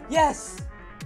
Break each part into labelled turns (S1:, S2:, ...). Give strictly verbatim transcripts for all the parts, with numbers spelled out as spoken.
S1: Yes!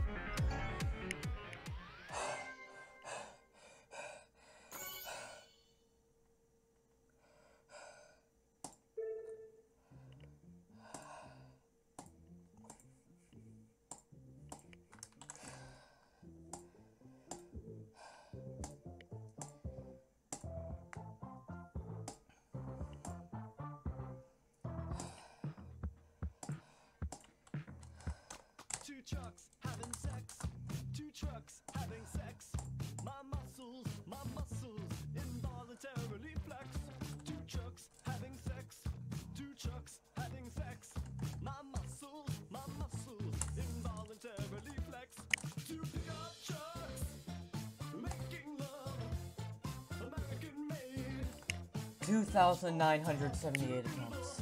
S2: Two trucks having sex. Two trucks having sex. My muscles, my muscles involuntarily flex. Two trucks having sex. Two trucks having sex. My muscles, my muscles involuntarily flex. Two pickup trucks making love, American made.
S1: two thousand nine hundred seventy-eight attempts.